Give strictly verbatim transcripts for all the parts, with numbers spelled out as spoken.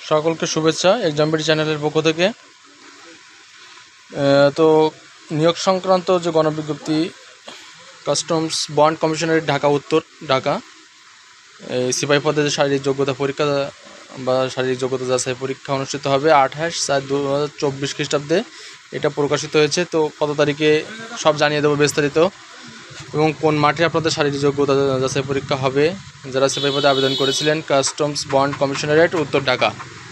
সকলকে শুভেচ্ছা exam BD চ্যানেলের পক্ষ থেকে। তো নিয়োগ সংক্রান্ত যে গণবিজ্ঞপ্তি কাস্টমস বন্ড কমিশনারেট ঢাকা উত্তর ঢাকা, এই সিপাহী পদে যে শারীরিক যোগ্যতা পরীক্ষা বা শারীরিক যোগ্যতা যাচাই পরীক্ষা অনুষ্ঠিত হবে আঠাশ চার দু হাজার চব্বিশ খ্রিস্টাব্দে। এটা প্রকাশিত হয়েছে। তো কত তারিখে সব জানিয়ে দেবো বিস্তারিত, এবং কোন মাঠে আপনাদের শারীরিক যোগ্যতা যাচাই পরীক্ষা হবে। যারা সিপাহী পদে আবেদন করেছিলেন কাস্টমস বন্ড কমিশনারেট উত্তর ঢাকা,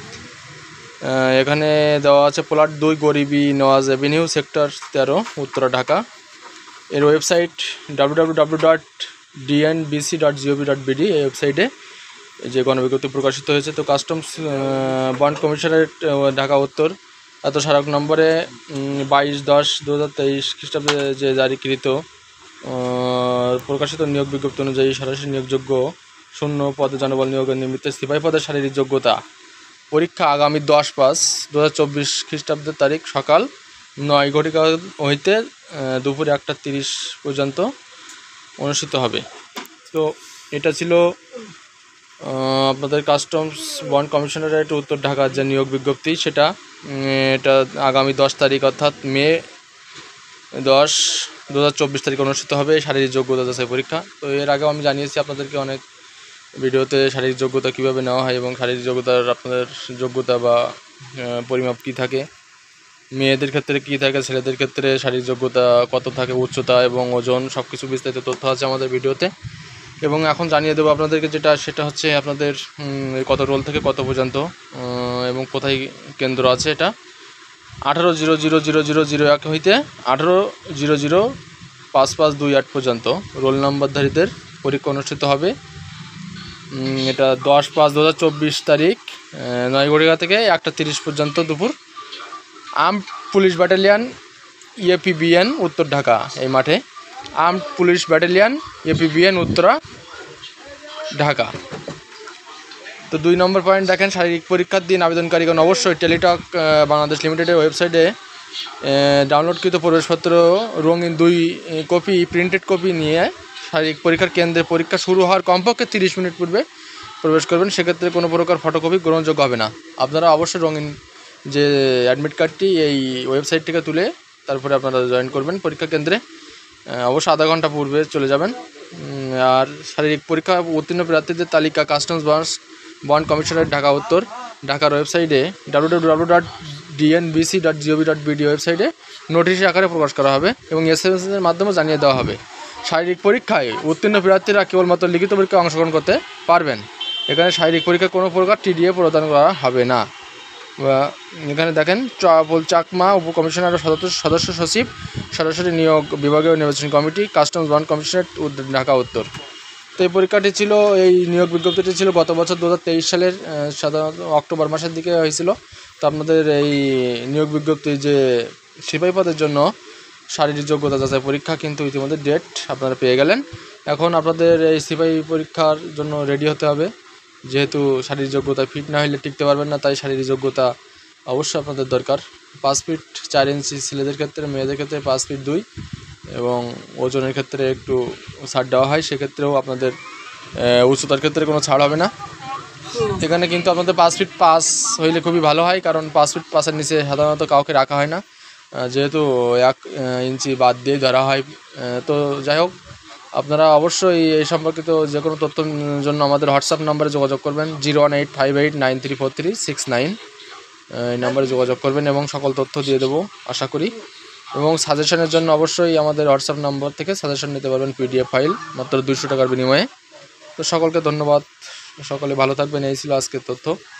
এখানে দেওয়া আছে প্লট দুই গরিবি নওয়াজ এভিনিউ সেক্টর তেরো উত্তরা ঢাকা। এর website W W W dot DNBC dot gov dot BD. এই ওয়েবসাইটে যে গণবিজ্ঞপ্তি প্রকাশিত হয়েছে। তো কাস্টমস বন্ড কমিশনারেট ঢাকা উত্তর এত স্মারক নম্বরে বাইশ দশ দু হাজার তেইশ খ্রিস্টাব্দে যে জারিকৃত প্রকাশিত নিয়োগ বিজ্ঞপ্তি অনুযায়ী সরাসরি নিয়োগযোগ্য শূন্য পদে জনবল নিয়োগের নিমিত্তে সিপাহী পদের শারীরিক যোগ্যতা পরীক্ষা আগামী দশ পাঁচ দু হাজার চব্বিশ খ্রিস্টাব্দের তারিখ সকাল নয় ঘটিকা হইতে দুপুর একটা তিরিশ পর্যন্ত অনুষ্ঠিত হবে। তো এটা ছিল আপনাদের কাস্টমস বন্ড কমিশনারেট উত্তর ঢাকার যে নিয়োগ বিজ্ঞপ্তি, সেটা এটা আগামী দশ তারিখ অর্থাৎ মে দশ দু হাজার চব্বিশ তারিখ অনুষ্ঠিত হবে শারীরিক যোগ্যতা যাচাই পরীক্ষা। তো এর আগেও আমি জানিয়েছি আপনাদেরকে অনেক ভিডিওতে শারীরিক যোগ্যতা কীভাবে নেওয়া হয় এবং শারীরিক যোগ্যতার আপনাদের যোগ্যতা বা পরিমাপ কী থাকে, মেয়েদের ক্ষেত্রে কী থাকে, ছেলেদের ক্ষেত্রে শারীরিক যোগ্যতা কত থাকে, উচ্চতা এবং ওজন সব কিছু বিস্তারিত তথ্য আছে আমাদের ভিডিওতে। এবং এখন জানিয়ে দেবো আপনাদেরকে যেটা, সেটা হচ্ছে আপনাদের কত রোল থেকে কত পর্যন্ত এবং কোথায় কেন্দ্র আছে। এটা আঠারো zero zero zero zero zero এক হইতে আঠারো জিরো জিরো পাঁচ পাঁচ দুই আট পর্যন্ত রোল নম্বরধারীদের পরীক্ষা অনুষ্ঠিত হবে। এটা দশ পাঁচ দু হাজার চব্বিশ তারিখ নয় ঘটিকা থেকে একটা তিরিশ পর্যন্ত দুপুর। আর্মড পুলিশ ব্যাটালিয়ান এপিবিএন উত্তর ঢাকা, এই মাঠে armed police battalion APBN Uttara Dhaka. তো দুই নম্বর পয়েন্ট দেখেন, শারীরিক পরীক্ষার দিন আবেদনকারীগণ অবশ্যই টেলিটক বাংলাদেশ লিমিটেডের ওয়েবসাইটে ডাউনলোডকৃত প্রবেশপত্র রঙিন দুই কপি প্রিন্টেড কপি নিয়ে শারীরিক পরীক্ষার কেন্দ্রে পরীক্ষা শুরু হওয়ার কমপক্ষে তিরিশ মিনিট পূর্বে প্রবেশ করবেন। সেক্ষেত্রে কোনো প্রকার ফটোকপি গ্রহণযোগ্য হবে না। আপনারা অবশ্যই রঙিন যে অ্যাডমিট কার্ডটি এই ওয়েবসাইট থেকে তুলে তারপরে আপনারা জয়েন করবেন পরীক্ষা কেন্দ্রে। অবশ্যই আধা ঘন্টা পূর্বে চলে যাবেন। আর শারীরিক পরীক্ষা উত্তীর্ণ প্রার্থীদের তালিকা কাস্টমস বন্ড কমিশনারেট ঢাকা উত্তর ঢাকার ওয়েবসাইটে W W W dot DNBC dot gov dot BD ওয়েবসাইটে নোটিশ আকারে প্রকাশ করা হবে এবং এস এম এসের মাধ্যমে জানিয়ে দেওয়া হবে। শারীরিক পরীক্ষায় উত্তীর্ণ প্রার্থীরা কেবলমাত্র লিখিত পরীক্ষায় অংশগ্রহণ করতে পারবেন। এখানে শারীরিক পরীক্ষায় কোনো প্রকার টিডিএ প্রদান করা হবে না। এখানে দেখেন ট্রাভেল চাকমা উপকমিশনার সদস্য সদস্য সচিব সরাসরি নিয়োগ বিভাগীয় নির্বাচন committee customs bond commissionerate Dhaka উত্তর। তো এই পরীক্ষাটি ছিল, এই নিয়োগ বিজ্ঞপ্তিটি ছিল গত বছর দু হাজার তেইশ সালের সাধারণত অক্টোবর মাসের দিকে হয়েছিল। তো আপনাদের এই নিয়োগ বিজ্ঞপ্তি যে সিপাহী পদের জন্য শারীরিক যোগ্যতা যাচাই পরীক্ষা কিন্তু ইতিমধ্যে ডেট আপনারা পেয়ে গেলেন। এখন আপনাদের এই সিপাহী পরীক্ষার জন্য রেডি হতে হবে, যেহেতু শারীরিক যোগ্যতা ফিট না হলে টিকতে পারবেন না। তাই শারীরিক যোগ্যতা অবশ্যই আপনাদের দরকার। পাঁচ ফিট চার ইঞ্চি ছেলেদের ক্ষেত্রে, মেয়েদের ক্ষেত্রে পাঁচ ফিট দুই, এবং ওজনের ক্ষেত্রে একটু ছাড় দেওয়া হয়। সেক্ষেত্রেও আপনাদের উচ্চতার ক্ষেত্রে কোনো ছাড় হবে না। এখানে কিন্তু আপনাদের পাঁচ ফিট পাঁচ হইলে খুবই ভালো হয়, কারণ পাঁচ ফিট পাঁচের নিচে সাধারণত কাউকে রাখা হয় না, যেহেতু এক ইঞ্চি বাদ দিয়ে ধরা হয়। তো যাই হোক, আপনারা অবশ্যই এই সম্পর্কিত যে কোনো তথ্যের জন্য আমাদের হোয়াটসঅ্যাপ নাম্বারে যোগাযোগ করবেন zero one eight five eight nine three four three six nine এই নাম্বারে যোগাযোগ করবেন এবং সকল তথ্য দিয়ে দেবো আশা করি। এবং সাজেশনের জন্য অবশ্যই আমাদের হোয়াটসঅ্যাপ নাম্বার থেকে সাজেশন নিতে পারবেন পিডিএফ ফাইল মাত্র দুশো টাকার বিনিময়ে। তো সকলকে ধন্যবাদ, সকলে ভালো থাকবেন। এই ছিল আজকের তথ্য।